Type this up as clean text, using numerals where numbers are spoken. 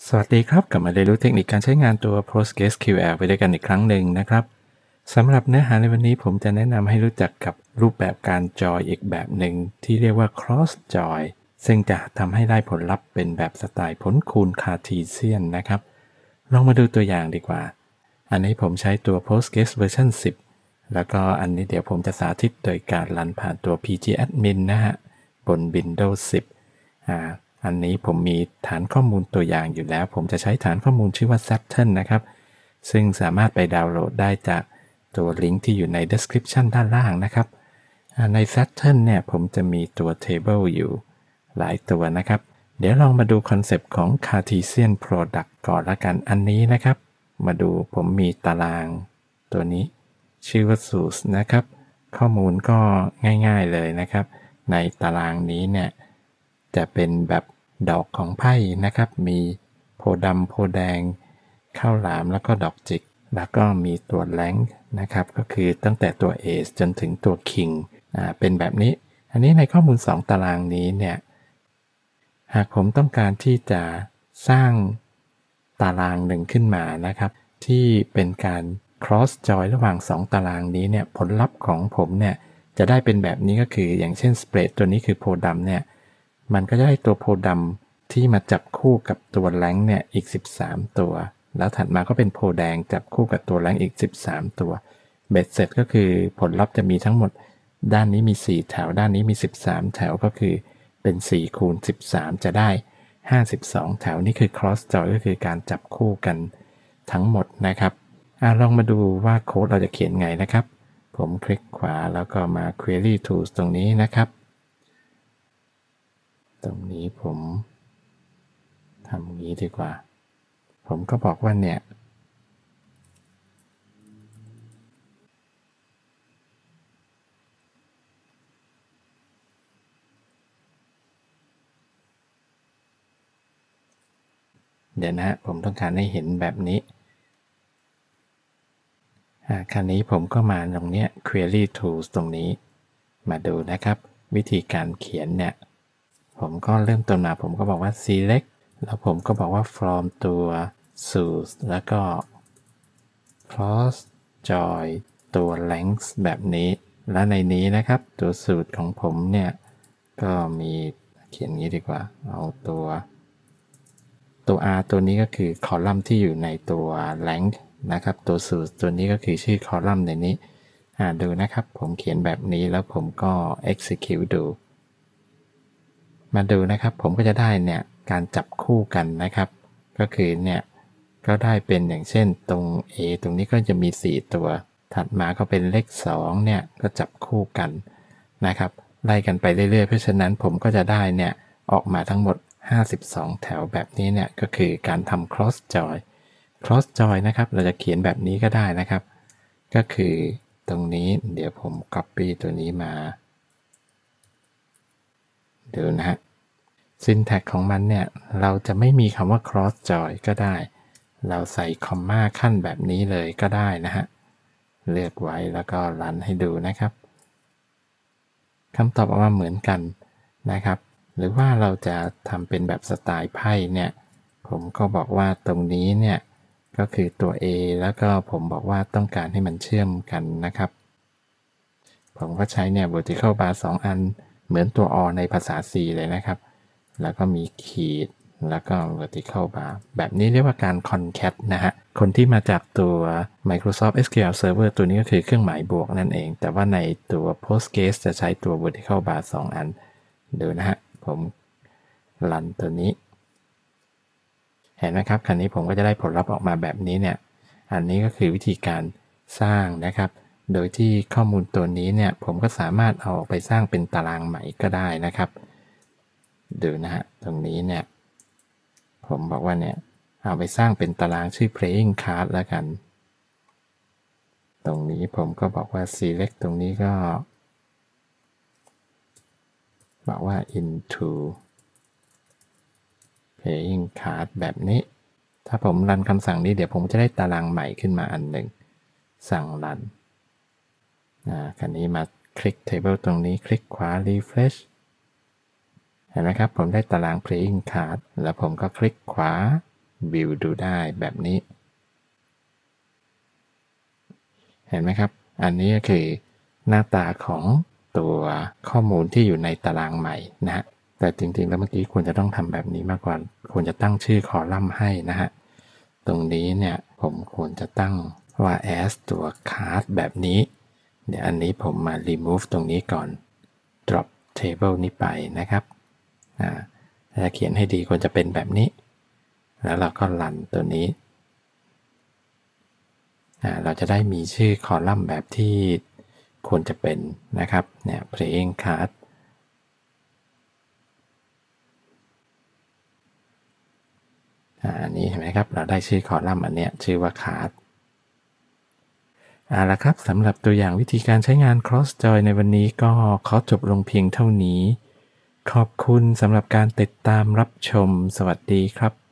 สวัสดีครับกลับมาเรียนรู้เทคนิคการใช้งานตัว PostgreSQL ไปด้วยกันอีกครั้งหนึ่งนะครับสำหรับเนื้อหาในวันนี้ผมจะแนะนำให้รู้จักกับรูปแบบการจอยอีกแบบหนึ่งที่เรียกว่า cross join ซึ่งจะทำให้ได้ผลลัพธ์เป็นแบบสไตล์ผลคูณ Cartesian นะครับลองมาดูตัวอย่างดีกว่าอันนี้ผมใช้ตัว Postgres เวอร์ชัน10แล้วก็อันนี้เดี๋ยวผมจะสาธิตโดยการรันผ่านตัว pgadmin นะฮะบน Windows 10อันนี้ผมมีฐานข้อมูลตัวอย่างอยู่แล้วผมจะใช้ฐานข้อมูลชื่อว่า Saturn นะครับซึ่งสามารถไปดาวน์โหลดได้จากตัวลิงก์ที่อยู่ใน description ด้านล่างนะครับใน Saturn เนี่ยผมจะมีตัว table อยู่หลายตัวนะครับเดี๋ยวลองมาดูคอนเซปต์ของ Cartesian Product ก่อนละกันอันนี้นะครับมาดูผมมีตารางตัวนี้ชื่อว่า source นะครับข้อมูลก็ง่ายๆเลยนะครับในตารางนี้เนี่ยจะเป็นแบบดอกของไพ่นะครับมีโพดำโพแดงข้าวหลามแล้วก็ดอกจิกแล้วก็มีตัวแรงนะครับก็คือตั้งแต่ตัว Ace จนถึงตัว King เป็นแบบนี้อันนี้ในข้อมูล2ตารางนี้เนี่ยหากผมต้องการที่จะสร้างตารางหนึ่งขึ้นมานะครับที่เป็นการ cross join ระหว่าง2ตารางนี้เนี่ยผลลัพธ์ของผมเนี่ยจะได้เป็นแบบนี้ก็คืออย่างเช่น spread ตัวนี้คือโพดำเนี่ยมันก็จะได้ตัวโพดำที่มาจับคู่กับตัวแรงเนี่ยอีก13ตัวแล้วถัดมาก็เป็นโพแดงจับคู่กับตัวแรงอีก13ตัวเบ็ดเสร็จก็คือผลลัพธ์จะมีทั้งหมดด้านนี้มี4แถวด้านนี้มี13แถวก็คือเป็น4คูณ13จะได้52แถวนี่คือ cross join ก็คือการจับคู่กันทั้งหมดนะครับลองมาดูว่าโค้ดเราจะเขียนไงนะครับผมคลิกขวาแล้วก็มา query tools ตรงนี้นะครับตรงนี้ผมทำอย่างนี้ดีกว่าผมก็บอกว่าเนี่ยเดี๋ยวนะผมต้องการให้เห็นแบบนี้คราวนี้ผมก็มาตรงเนี้ย query tools ตรงนี้มาดูนะครับวิธีการเขียนเนี่ยผมก็เริ่มต้นมาผมก็บอกว่า select แล้วผมก็บอกว่า from ตัว source แล้วก็ cross join ตัว length แบบนี้และในนี้นะครับตัวสูตรของผมเนี่ยก็มีเขียนงี้ดีกว่าเอาตัว R ตัวนี้ก็คือคอลัมน์ที่อยู่ในตัว length นะครับตัวสูตรตัวนี้ก็คือชื่อคอลัมน์ในนี้ดูนะครับผมเขียนแบบนี้แล้วผมก็ execute ดูมาดูนะครับผมก็จะได้เนี่ยการจับคู่กันนะครับก็คือเนี่ยก็ได้เป็นอย่างเช่นตรง A ตรงนี้ก็จะมี4ตัวถัดมาก็เป็นเลข2เนี่ยก็จับคู่กันนะครับไล่กันไปเรื่อยๆเพราะฉะนั้นผมก็จะได้เนี่ยออกมาทั้งหมด52แถวแบบนี้เนี่ยก็คือการทำ cross join cross join นะครับเราจะเขียนแบบนี้ก็ได้นะครับก็คือตรงนี้เดี๋ยวผม copy ตัวนี้มาดูนะฮะ syntax ของมันเนี่ยเราจะไม่มีคำว่า cross join ก็ได้เราใส่คอมมาขั้นแบบนี้เลยก็ได้นะฮะเลือกไว้แล้วก็รันให้ดูนะครับคำตอบออกมาเหมือนกันนะครับหรือว่าเราจะทำเป็นแบบสไตล์ไพ่เนี่ยผมก็บอกว่าตรงนี้เนี่ยก็คือตัว A แล้วก็ผมบอกว่าต้องการให้มันเชื่อมกันนะครับผมก็ใช้เนี่ย vertical bar 2 อันเหมือนตัว or ในภาษา C เลยนะครับแล้วก็มีขีดแล้วก็ vertical bar แบบนี้เรียกว่าการ concat นะฮะคนที่มาจากตัว Microsoft SQL Server ตัวนี้ก็คือเครื่องหมายบวกนั่นเองแต่ว่าในตัว Postgres จะใช้ตัว vertical bar 2 อันดูนะฮะผมรันตัวนี้เห็นไหมครับคราวนี้ผมก็จะได้ผลลัพธ์ออกมาแบบนี้เนี่ยอันนี้ก็คือวิธีการสร้างนะครับโดยที่ข้อมูลตัวนี้เนี่ยผมก็สามารถเอาไปสร้างเป็นตารางใหม่ก็ได้นะครับดูนะฮะตรงนี้เนี่ยผมบอกว่าเนี่ยเอาไปสร้างเป็นตารางชื่อ playing card แล้วกันตรงนี้ผมก็บอกว่า select ตรงนี้ก็บอกว่า into playing card แบบนี้ถ้าผมรันคำสั่งนี้เดี๋ยวผมจะได้ตารางใหม่ขึ้นมาอันหนึ่งสั่งรันคราวนี้มาคลิก table ตรงนี้คลิกขวา refresh เห็นไหมครับผมได้ตาราง playing card แล้วผมก็คลิกขวาวิวดูได้แบบนี้เห็นไหมครับอันนี้ก็คือหน้าตาของตัวข้อมูลที่อยู่ในตารางใหม่นะฮะแต่จริงๆแล้วเมื่อกี้ควรจะต้องทำแบบนี้มากกว่าควรจะตั้งชื่อคอลัมน์ให้นะฮะตรงนี้เนี่ยผมควรจะตั้งว่า as ตัว card แบบนี้เดี๋ยวอันนี้ผมมา remove ตรงนี้ก่อน drop table นี้ไปนะครับถ้าเขียนให้ดีควรจะเป็นแบบนี้แล้วเราก็รันตัวนี้เราจะได้มีชื่อคอลัมน์แบบที่ควรจะเป็นนะครับเนี่ย playing card อันนี้เห็นไหมครับเราได้ชื่อคอลัมน์อันเนี้ยชื่อว่า card เอาละครับสำหรับตัวอย่างวิธีการใช้งาน CrossJoy ในวันนี้ก็ขอจบลงเพียงเท่านี้ขอบคุณสำหรับการติดตามรับชมสวัสดีครับ